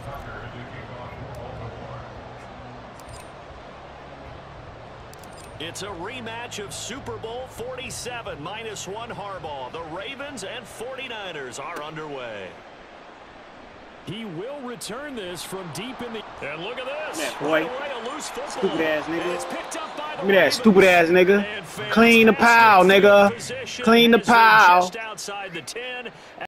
It's a rematch of Super Bowl 47, -1 Harbaugh. The Ravens and 49ers are underway. He will return this from deep in the... And look at this. Yeah, boy. Right away, a loose football. Stupid ass nigga. It's picked up by the Give me that stupid ass nigga. And Clean the pile, nigga. Clean the pile. just outside the 10.